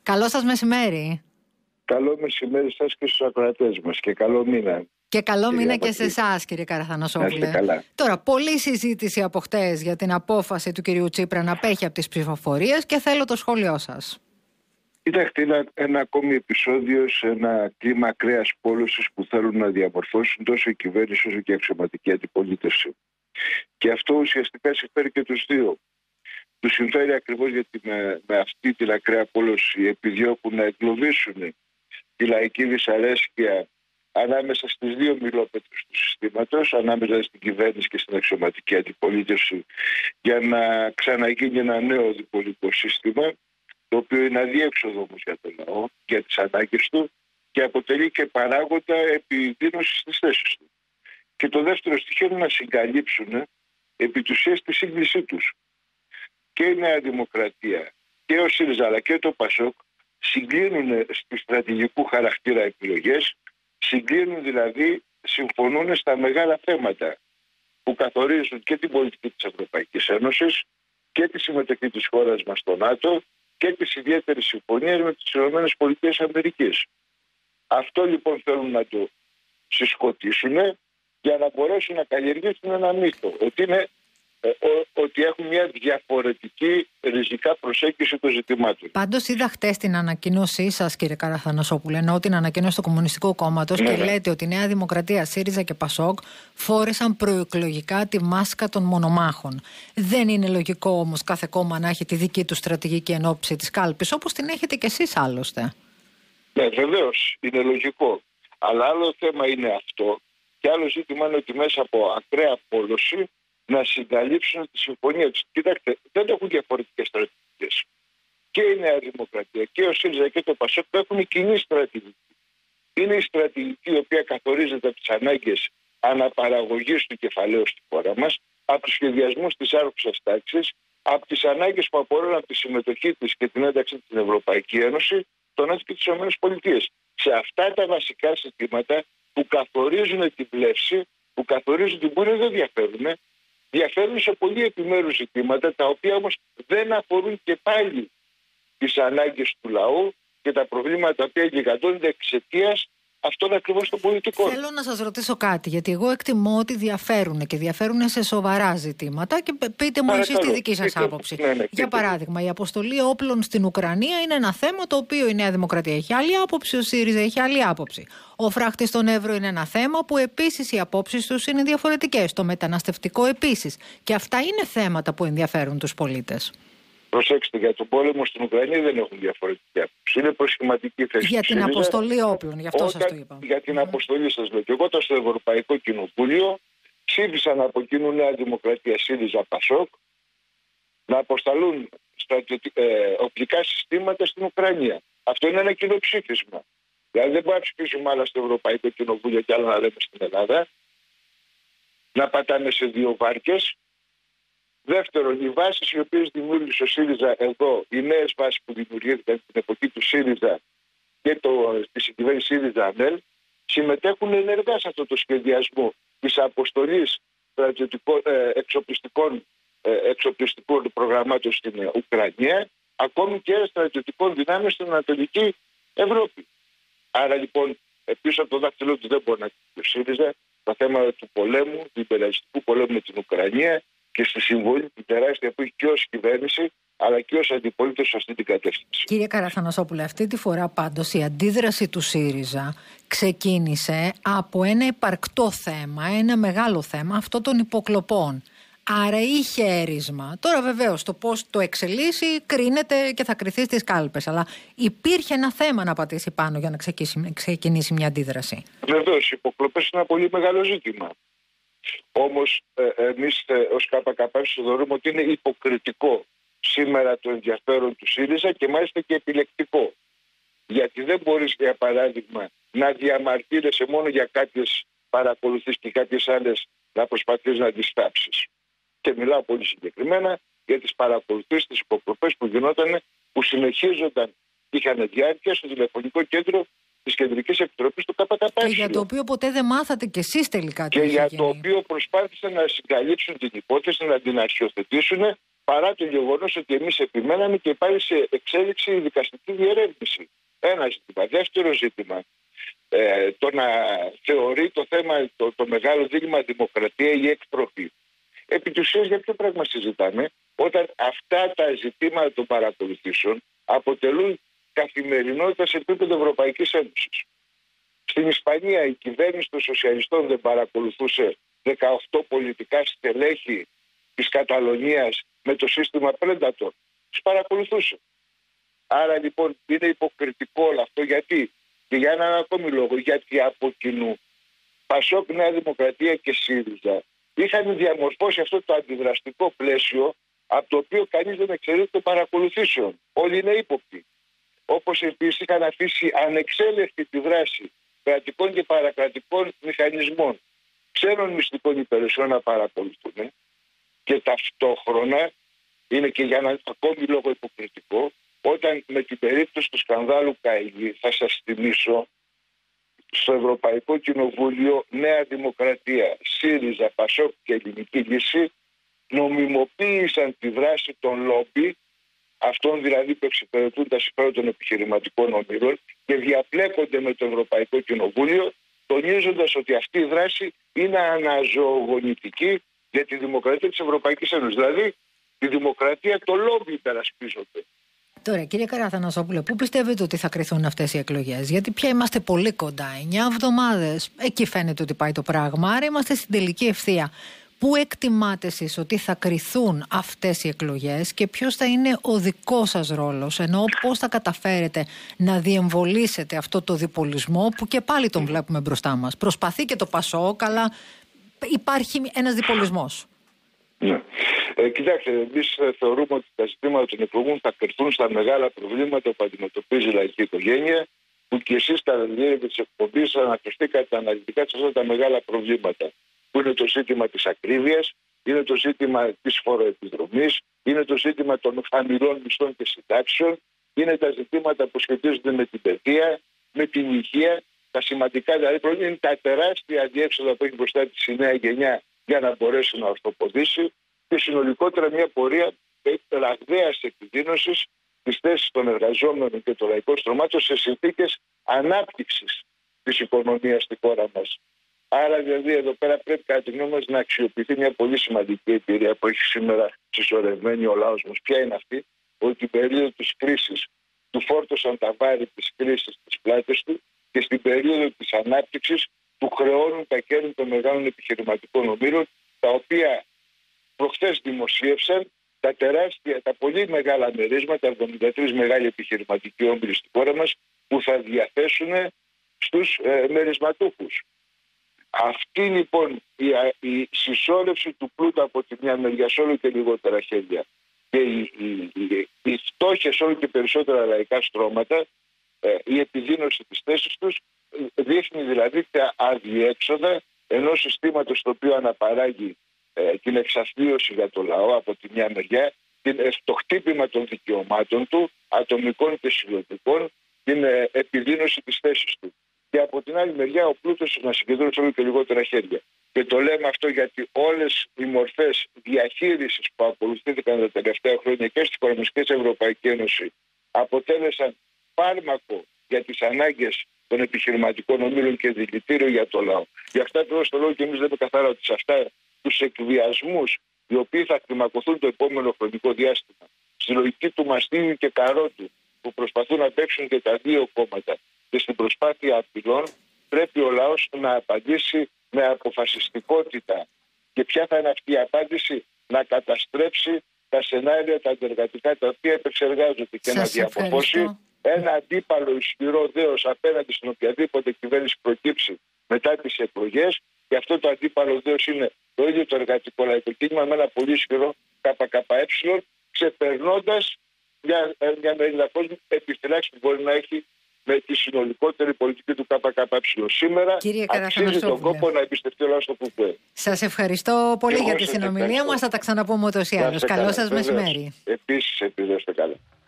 Καλό σας μεσημέρι. Καλό μεσημέρι σας και στους ακροατές μας και καλό μήνα. Και καλό μήνα και σε εσάς, κύριε Καραθανασόπουλε. Τώρα, πολλή συζήτηση από χτες για την απόφαση του κυρίου Τσίπρα να απέχει από τις ψηφοφορίες και θέλω το σχόλιο σας. Κοιτάξτε, ένα ακόμη επεισόδιο σε ένα κλίμα ακραίας πόλωσης που θέλουν να διαμορφώσουν τόσο η κυβέρνηση όσο και η αξιωματική αντιπολίτευση. Και αυτό ουσιαστικά συμφέρει και τους δύο. Τους συμφέρει ακριβώς γιατί με αυτή την ακραία πόλωση επιδιώκουν να εγκλωβίσουν τη λαϊκή δυσαρέσκεια ανάμεσα στις δύο μυλόπετρες του συστήματος, ανάμεσα στην κυβέρνηση και στην αξιωματική αντιπολίτευση, για να ξαναγίνει ένα νέο διπολικό σύστημα, το οποίο είναι αδιέξοδο όμως για τον λαό, για τις ανάγκες του και αποτελεί και παράγοντα επιδείνωσης της θέσης του. Και το δεύτερο στοιχείο είναι να συγκαλύψουν επί της ουσίας τη σύγκλησή τους. Και η Νέα Δημοκρατία και ο ΣΥΡΙΖΑ αλλά και το ΠΑΣΟΚ συγκλίνουν στις στρατηγικού χαρακτήρα επιλογές, συγκλίνουν δηλαδή, συμφωνούν στα μεγάλα θέματα που καθορίζουν και την πολιτική της Ευρωπαϊκής Ένωσης και τη συμμετοχή της χώρας μας στο ΝΑΤΟ και τις ιδιαίτερες συμφωνίες με τις ΗΠΑ. Αυτό λοιπόν θέλουν να το συσκοτήσουν για να μπορέσουν να καλλιεργήσουν ένα μύθο ότι έχουν μια διαφορετική ριζικά προσέγγιση των ζητημάτων. Πάντως είδα χτες την ανακοίνωσή σας, κύριε Καραθανασόπουλε, εννοώ την ανακοίνωση του Κομμουνιστικού Κόμματος, και λέτε ότι η Νέα Δημοκρατία, ΣΥΡΙΖΑ και ΠΑΣΟΚ φόρεσαν προεκλογικά τη μάσκα των μονομάχων. Δεν είναι λογικό όμως κάθε κόμμα να έχει τη δική του στρατηγική ενόψη της κάλπης, όπως την έχετε κι εσείς άλλωστε? Ναι, βεβαίως είναι λογικό. Αλλά άλλο θέμα είναι αυτό και άλλο ζήτημα είναι ότι μέσα από ακραία πόλωση να συγκαλύψουν τη συμφωνία τους. Κοιτάξτε, δεν έχουν διαφορετικές στρατηγικές. Και η Νέα Δημοκρατία και ο ΣΥΡΙΖΑ και το ΠΑΣΟΚ έχουν κοινή στρατηγική. Είναι η στρατηγική η οποία καθορίζεται από τις ανάγκες αναπαραγωγής του κεφαλαίου στη χώρα μας, από τους σχεδιασμούς της άρχουσας τάξης, από τις ανάγκες που απορρέουν από τη συμμετοχή της και την ένταξη στην Ευρωπαϊκή Ένωση, τον ΝΑΤΟ και τις ΗΠΑ. Σε αυτά τα βασικά συστήματα που καθορίζουν την πλεύση, που καθορίζουν την πορεία, δεν διαφέρουν. Διαφέρουν σε πολλοί επιμέρους ζητήματα, τα οποία όμως δεν αφορούν και πάλι τις ανάγκες του λαού και τα προβλήματα τα οποία γιγαντώνται εξαιτίας αυτών ακριβώς των πολιτικών. Θέλω να σας ρωτήσω κάτι, γιατί εγώ εκτιμώ ότι διαφέρουν και διαφέρουν σε σοβαρά ζητήματα και πείτε μου εσείς τη δική σας άποψη. Ναι, για παράδειγμα, η αποστολή όπλων στην Ουκρανία είναι ένα θέμα το οποίο η Νέα Δημοκρατία έχει άλλη άποψη, ο ΣΥΡΙΖΑ έχει άλλη άποψη. Ο φράχτης στον Εύρο είναι ένα θέμα που επίσης οι απόψεις τους είναι διαφορετικές. Το μεταναστευτικό επίσης. Και αυτά είναι θέματα που ενδιαφέρουν τους πολίτες. Προσέξτε, για τον πόλεμο στην Ουκρανία δεν έχουν διαφορετική άποψη. Είναι προσχηματική θέση. Για την αποστολή όπλων, γι' αυτό σας το είπα. Για την αποστολή σας λέω. Και εγώ όταν στο Ευρωπαϊκό Κοινοβούλιο ψήφισαν από κοινού Νέα Δημοκρατία, ΣΥΡΙΖΑ, ΠΑΣΟΚ να αποσταλούν οπλικά συστήματα στην Ουκρανία. Αυτό είναι ένα κοινό ψήφισμα. Δηλαδή δεν μπορεί να ψηφίσουμε άλλα στο Ευρωπαϊκό Κοινοβούλιο και άλλα να λέμε στην Ελλάδα. Να πατάμε σε δύο βάρκες. Δεύτερον, οι βάσεις οι οποίες δημιούργησε ο ΣΥΡΙΖΑ εδώ, οι νέες βάσεις που δημιουργήθηκαν την εποχή του ΣΥΡΙΖΑ και τη συγκυβέρνηση ΣΥΡΙΖΑ-ΑΝΕΛ, συμμετέχουν ενεργά σε αυτό το σχεδιασμό της αποστολής εξοπλιστικών προγραμμάτων στην Ουκρανία, ακόμη και στρατιωτικών δυνάμεων στην Ανατολική Ευρώπη. Άρα λοιπόν, πίσω από το δάχτυλό του δεν μπορεί να πει ο ΣΥΡΙΖΑ τα θέματα του πολέμου, του υπεραλιστικού πολέμου με την Ουκρανία και στη συμβολή την τεράστια που έχει και ως κυβέρνηση αλλά και ως αντιπολίτευση σε αυτή την κατεύθυνση. Κύριε Καραθανασόπουλε, αυτή τη φορά πάντως η αντίδραση του ΣΥΡΙΖΑ ξεκίνησε από ένα υπαρκτό θέμα, ένα μεγάλο θέμα, αυτό των υποκλοπών. Άρα είχε έρισμα. Τώρα βεβαίως το πώς το εξελίσσει κρίνεται και θα κριθεί στις κάλπες. Αλλά υπήρχε ένα θέμα να πατήσει πάνω για να ξεκινήσει μια αντίδραση. Βεβαίως, οι υποκλοπές είναι ένα πολύ μεγάλο ζήτημα. Όμως εμείς ως ΚΚΕ θεωρούμε ότι είναι υποκριτικό σήμερα το ενδιαφέρον του ΣΥΡΙΖΑ και μάλιστα και επιλεκτικό. Γιατί δεν μπορείς, για παράδειγμα, να διαμαρτύρεσαι μόνο για κάποιες παρακολουθήσεις και κάποιες άλλες να προσπαθείς να αντιστάψεις. Και μιλάω πολύ συγκεκριμένα για τις παρακολουθήσεις, τις υποκλοπές που γινόταν, που συνεχίζονταν, είχαν διάρκεια στο τηλεφωνικό κέντρο της Κεντρικής Επιτροπής του ΚΚΕ. Και για το οποίο ποτέ δεν μάθατε κι εσείς τελικά τι και είχε για γίνει. το οποίο προσπάθησαν να συγκαλύψουν την υπόθεση, να την αρχιοθετήσουν παρά το γεγονός ότι εμείς επιμέναμε και πάλι σε εξέλιξη η δικαστική διερεύνηση. Ένα ζήτημα. Δεύτερο ζήτημα, το να θεωρεί το θέμα, το μεγάλο δίλημμα δημοκρατία ή εκτροπή. Επί της ουσίας, για ποιο πράγμα συζητάμε, όταν αυτά τα ζητήματα των παρακολουθήσεων αποτελούν καθημερινότητα σε επίπεδο Ευρωπαϊκής Ένωσης. Στην Ισπανία η κυβέρνηση των σοσιαλιστών δεν παρακολουθούσε 18 πολιτικά στελέχη της Καταλωνίας με το σύστημα Predator. Τις παρακολουθούσε. Άρα λοιπόν είναι υποκριτικό όλο αυτό. Γιατί? Και για έναν ακόμη λόγο. Γιατί από κοινού Πασόκ, Νέα Δημοκρατία και ΣΥΡΙΖΑ είχαν διαμορφώσει αυτό το αντιδραστικό πλαίσιο από το οποίο κανείς δεν εξαιρείται των παρακολουθήσεων. Όλοι είναι ύποπτοι. Όπως επίσης είχαν αφήσει ανεξέλεκτη τη δράση κρατικών και παρακρατικών μηχανισμών ξένων μυστικών υπηρεσιών να παρακολουθούν, και ταυτόχρονα είναι και για έναν ακόμη λόγο υποκριτικό, όταν με την περίπτωση του σκανδάλου Καηλή, θα σας θυμίσω, στο Ευρωπαϊκό Κοινοβούλιο Νέα Δημοκρατία, ΣΥΡΙΖΑ, Πασόκ και Ελληνική Λύση νομιμοποίησαν τη δράση των λόμπι, αυτών δηλαδή που εξυπηρετούν τα συμφέροντα των επιχειρηματικών ομίλων, και διαπλέκονται με το Ευρωπαϊκό Κοινοβούλιο, τονίζοντας ότι αυτή η δράση είναι αναζωογονητική για τη δημοκρατία της Ευρωπαϊκής Ένωσης. Δηλαδή, τη δημοκρατία το λόμπι υπερασπίζονται. Τώρα, κύριε Καραθανασόπουλε, πού πιστεύετε ότι θα κριθούν αυτές οι εκλογές? Γιατί πια είμαστε πολύ κοντά, 9 εβδομάδες. Εκεί φαίνεται ότι πάει το πράγμα. Άρα είμαστε στην τελική ευθεία. Πού εκτιμάτε εσείς ότι θα κριθούν αυτές οι εκλογές και ποιος θα είναι ο δικός σας ρόλος? Ενώ πώς θα καταφέρετε να διεμβολήσετε αυτό το διπολισμό που και πάλι τον βλέπουμε μπροστά μας? Προσπαθεί και το Πασόκ, αλλά υπάρχει ένας διπολισμός. Ναι. Κοιτάξτε, εμείς θεωρούμε ότι τα ζητήματα των εκλογών θα κρυφθούν στα μεγάλα προβλήματα που αντιμετωπίζει η λαϊκή οικογένεια, που και εσείς κατά τη διάρκεια της εκπομπής αναφερθήκατε αναλυτικά σε αυτά τα μεγάλα προβλήματα. Που είναι το ζήτημα της ακρίβειας, είναι το ζήτημα της φοροεπιδρομής, είναι το ζήτημα των χαμηλών μισθών και συντάξεων, είναι τα ζητήματα που σχετίζονται με την παιδεία, με την υγεία. Τα σημαντικά δηλαδή προβλήματα είναι τα τεράστια διέξοδα που έχει μπροστά της η νέα γενιά για να μπορέσει να ορθοποδήσει, και συνολικότερα μια πορεία ραγδαίας επιδείνωσης της θέσης των εργαζόμενων και των λαϊκών στρωμάτων σε συνθήκες ανάπτυξης της οικονομίας στη χώρα μας. Άρα δηλαδή εδώ πέρα πρέπει κατά τη γνώμη μας να αξιοποιηθεί μια πολύ σημαντική εμπειρία που έχει σήμερα συσσωρευμένη ο λαός μας. Ποια είναι αυτή? Ότι την περίοδο της κρίσης του φόρτωσαν τα βάρη της κρίσης στις πλάτες του, και στην περίοδο της ανάπτυξης του χρεώνουν τα κέρδη των μεγάλων επιχειρηματικών ομίλων, τα οποία προχθές δημοσίευσαν τα πολύ μεγάλα μερίσματα, 73 μεγάλοι επιχειρηματικοί όμιλοι στη χώρα μας, που θα διαθέσουν στους μερισματούχους. Αυτή λοιπόν η συσσόρευση του πλούτου από τη μια μεριά σε όλο και λιγότερα χέρια, και η φτώχεια σε όλο και περισσότερα λαϊκά στρώματα, η επιδείνωση της θέσης τους, δείχνει δηλαδή τα αδιέξοδα ενός συστήματος το οποίο αναπαράγει την εξαθλίωση για το λαό από τη μια μεριά, το χτύπημα των δικαιωμάτων του, ατομικών και συλλογικών, την επιδείνωση της θέσης του. Και από την άλλη μεριά ο πλούτος να συγκεντρώσει όλο και λιγότερα χέρια. Και το λέμε αυτό γιατί όλες οι μορφές διαχείρισης που ακολουθήθηκαν τα τελευταία χρόνια και στην Οικονομική Ευρωπαϊκή Ένωση αποτέλεσαν φάρμακο για τις ανάγκες των επιχειρηματικών ομίλων και δηλητήριο για το λαό. Γι' αυτά ακριβώς το λόγο και εμείς λέμε καθαρά ότι σε αυτά τους εκβιασμούς οι οποίοι θα κλιμακωθούν το επόμενο χρονικό διάστημα, στη λογική του μαστίγιου και καρότου που προσπαθούν να παίξουν και τα δύο κόμματα, και στην προσπάθεια απειλών, πρέπει ο λαός να απαντήσει με αποφασιστικότητα. Και ποια θα είναι αυτή η απάντηση? Να καταστρέψει τα σενάρια τα αντεργατικά τα οποία επεξεργάζονται και να διαμορφώσει ένα αντίπαλο ισχυρό δέος απέναντι στην οποιαδήποτε κυβέρνηση προκύψει μετά τις εκλογές. Και αυτό το αντίπαλο δέος είναι το ίδιο το εργατικό λαϊκό κίνημα με ένα πολύ ισχυρό ΚΚΕ, ξεπερνώντας μια μερίδα κόσμου επιφυλάξει που μπορεί να έχει με τη συνολικότερη πολιτική του ΚΚΕ. Σήμερα αξίζει τον κόπο να εμπιστευτεί ο λαός στο ΚΚΕ. Σας ευχαριστώ πολύ για τη συνομιλία μας. Θα τα ξαναπούμε ούτως ή άλλως. Καλό σας μεσημέρι. Επίσης, επειδή είστε καλά.